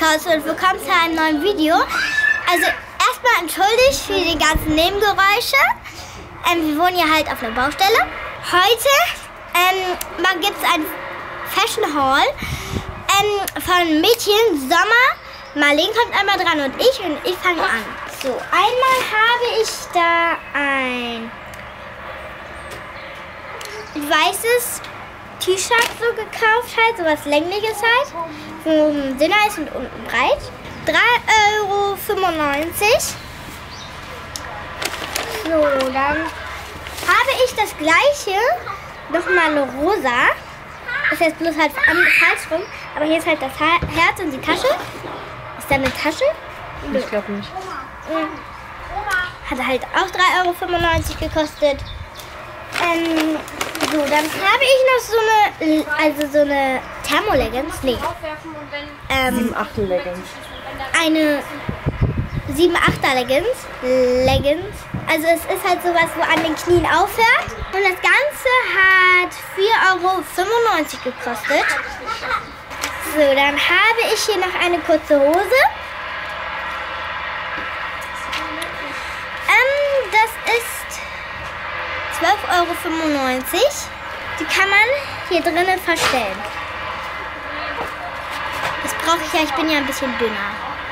Haus und willkommen zu einem neuen Video. Also erstmal entschuldigt für die ganzen Nebengeräusche. Wir wohnen hier halt auf einer Baustelle. Heute gibt es ein Fashion Haul von Mädchen. Sommer, Marlene kommt einmal dran und ich fange an. So, einmal habe ich da ein weißes T-Shirt so gekauft, halt, so was längliches halt, wo oben dünner ist und unten breit. 3,95 €. So, dann habe ich das gleiche, nochmal eine rosa. Ist jetzt bloß halt falsch rum, aber hier ist halt das Herz und die Tasche. Ist da eine Tasche? Ich glaube nicht. Hat halt auch 3,95 € gekostet. So, dann habe ich noch so eine Thermo-Leggings. Nee. 7/8 Leggings. Eine 7/8 Leggings. Also es ist halt sowas, wo an den Knien aufhört. Und das Ganze hat 4,95 € gekostet. So, dann habe ich hier noch eine kurze Hose. Das ist 12,95 €. Die kann man hier drinnen verstellen. Das brauche ich ja, ich bin ja ein bisschen dünner.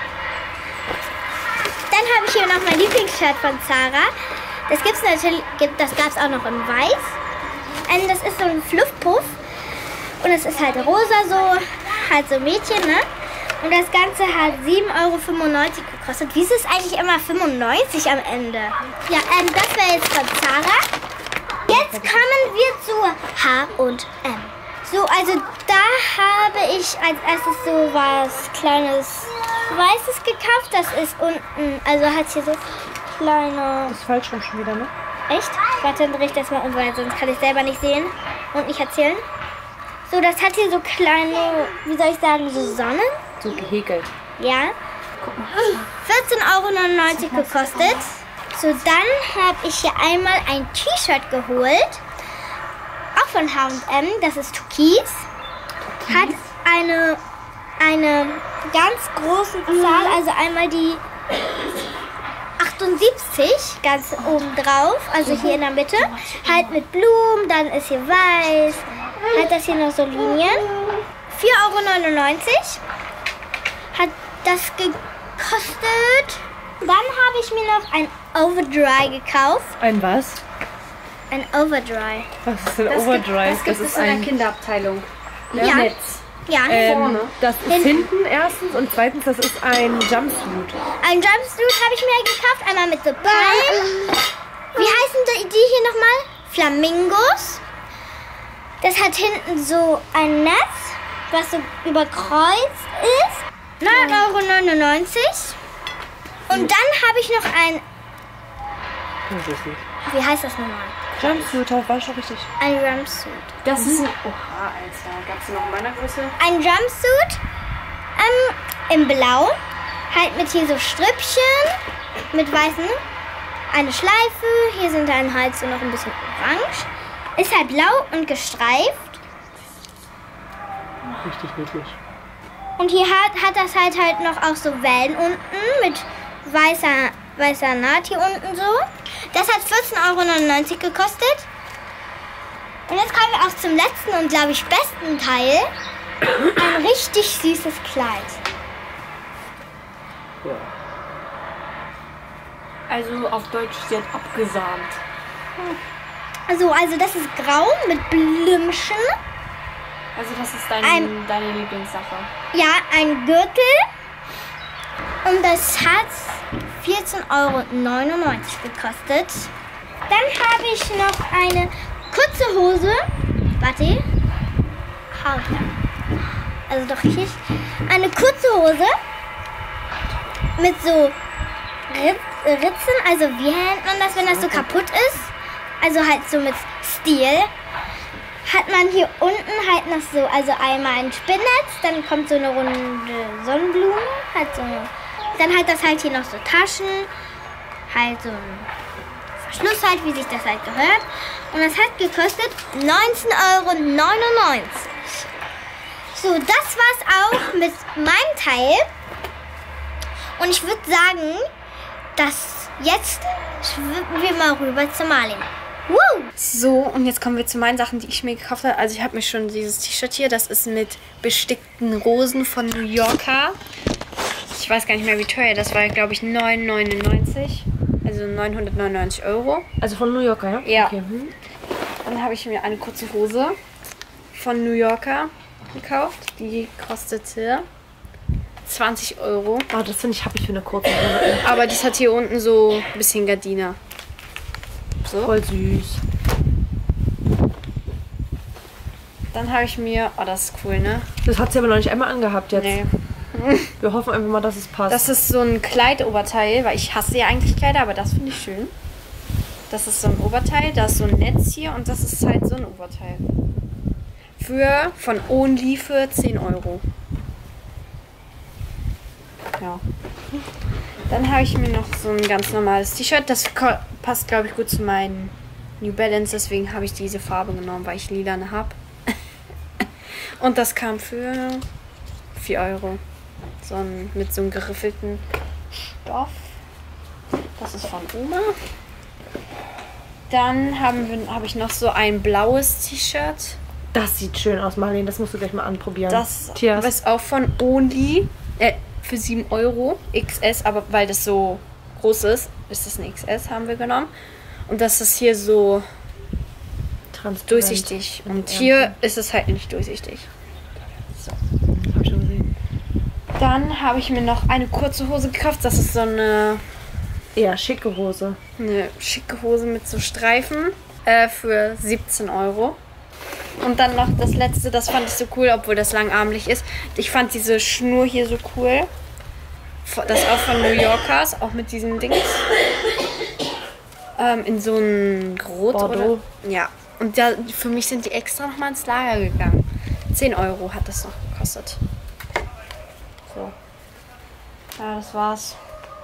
Dann habe ich hier noch mein Lieblingsshirt von Zara. Das gab es auch noch in weiß. Das ist so ein Fluffpuff. Und es ist halt rosa so, halt so Mädchen, ne? Und das Ganze hat 7,95 € gekostet. Wieso ist eigentlich immer 95 am Ende? Ja, das wäre jetzt von Zara. Jetzt kommen wir zu H&M. So, also da habe ich als erstes so was kleines Weißes gekauft. Das ist unten, also hat hier so kleine... Das ist falsch rum schon wieder, ne? Echt? Warte, dann drehe ich das mal um, weil sonst kann ich selber nicht sehen und nicht erzählen. So, das hat hier so kleine, wie soll ich sagen, so Sonnen. So gehäkelt. Ja. 14,99 € gekostet. So, dann habe ich hier einmal ein T-Shirt geholt. Auch von H&M. Das ist Türkis. Hat eine ganz große Zahl. Also einmal die 78 ganz oben drauf. Also hier in der Mitte. Halt mit Blumen. Dann ist hier weiß. Hat das hier noch so Linien. 4,99 € hat das gekostet. Dann habe ich mir noch ein Overdry gekauft. Ein was? Ein Overdry. Was ist denn Overdry? Das ist in der Kinderabteilung. Ja. Netz. Ja. Vorne. Das ist hinten erstens und zweitens, das ist ein Jumpsuit. Ein Jumpsuit habe ich mir gekauft. Einmal mit so Palmen. Wie heißen die hier nochmal? Flamingos. Das hat hinten so ein Netz, was so überkreuzt ist. 9,99 €. Und dann habe ich noch ein... Wie heißt das nochmal? Jumpsuit, war schon richtig. Ein Jumpsuit. Das ist ein... Oha, Alter. Gab es noch in meiner Größe? Ein Jumpsuit in Blau. Halt mit hier so Strippchen. Mit weißen. Eine Schleife. Hier sind dann halt so noch ein bisschen orange. Ist halt blau und gestreift. Richtig niedlich. Und hier hat das halt noch auch so Wellen unten mit weißer Naht hier unten so. Das hat 14,99 € gekostet. Und jetzt kommen wir auch zum letzten und glaube ich besten Teil. Ein richtig süßes Kleid. Ja. Also auf Deutsch, sie hat abgesahnt. Also das ist grau mit Blümchen. Also das ist deine Lieblingssache. Ja, ein Gürtel. Und das hat 14,99 € gekostet. Dann habe ich noch eine kurze Hose. Warte. Also doch hier. Eine kurze Hose. Mit so Ritzen. Also wie nennt man das, wenn das so kaputt ist? Also halt so mit Stil. Hat man hier unten halt noch so, also einmal ein Spinnnetz, dann kommt so eine runde Sonnenblume, halt so eine, dann hat das halt hier noch so Taschen, halt so ein Verschluss halt, wie sich das halt gehört. Und das hat gekostet 19,99 €. So, das war's auch mit meinem Teil. Und ich würde sagen, dass jetzt schwimmen wir mal rüber zu Marlin. Woo! So, und jetzt kommen wir zu meinen Sachen, die ich mir gekauft habe. Also ich habe mir schon dieses T-Shirt hier, das ist mit bestickten Rosen von New Yorker. Ich weiß gar nicht mehr, wie teuer das war, glaube ich 9,99. Also 999 €. Also von New Yorker, ja? Ja. Okay. Dann habe ich mir eine kurze Hose von New Yorker gekauft. Die kostete 20 €. Oh, das finde ich, habe ich für eine kurze Hose. Aber das hat hier unten so ein bisschen Gardiner. So. Voll süß. Dann habe ich mir... Oh, das ist cool, ne? Das hat sie aber noch nicht einmal angehabt jetzt. Nee. Wir hoffen einfach mal, dass es passt. Das ist so ein Kleidoberteil, weil ich hasse ja eigentlich Kleider, aber das finde ich schön. Das ist so ein Oberteil, da ist so ein Netz hier und das ist halt so ein Oberteil. Von Only für 10 €. Ja. Dann habe ich mir noch so ein ganz normales T-Shirt. Das passt, glaube ich, gut zu meinen New Balance. Deswegen habe ich diese Farbe genommen, weil ich lilane habe. Und das kam für 4 €. Mit so einem geriffelten Stoff. Das ist von Oma. Dann habe ich noch so ein blaues T-Shirt. Das sieht schön aus, Marlene. Das musst du gleich mal anprobieren. Das Cheers. ist auch von Only. Für 7 €. XS, aber weil das so groß ist das eine XS, haben wir genommen. Und das ist hier so Transparent. durchsichtig. Und hier ist es halt nicht durchsichtig. So. Hab ich schon gesehen. Dann habe ich mir noch eine kurze Hose gekauft. Das ist so eine Schicke Hose. schicke Hose mit so Streifen für 17 €. Und dann noch das letzte, das fand ich so cool, obwohl das langarmlich ist. Ich fand diese Schnur hier so cool. Das ist auch von New Yorkers, auch mit diesen Dings. In so ein Rot Bordeaux. oder? Ja. Und für mich sind die extra nochmal ins Lager gegangen. 10 € hat das noch gekostet. So. Ja, das war's.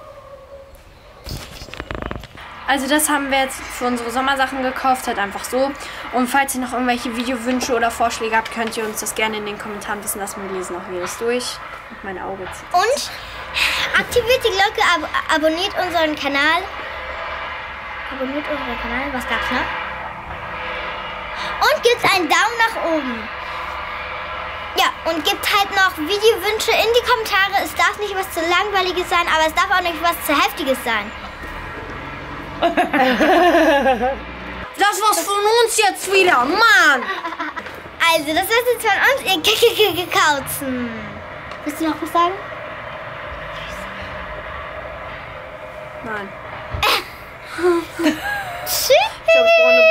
Also das haben wir jetzt für unsere Sommersachen gekauft, halt einfach so. Und falls ihr noch irgendwelche Videowünsche oder Vorschläge habt, könnt ihr uns das gerne in den Kommentaren wissen lassen. Wir lesen auch jedes durch. Und meine Augen zieht. Und aktiviert die Glocke, abonniert unseren Kanal. Was gab's noch? Und gebt einen Daumen nach oben. Ja, und gebt halt noch Videowünsche in die Kommentare. Es darf nicht was zu Langweiliges sein, aber es darf auch nicht was zu Heftiges sein. Das war's von uns jetzt wieder, Mann! Also, das ist jetzt von uns, ihr Kauzen. Willst du noch was sagen? Nein. Tschüss. Ich glaube, ich brauche eine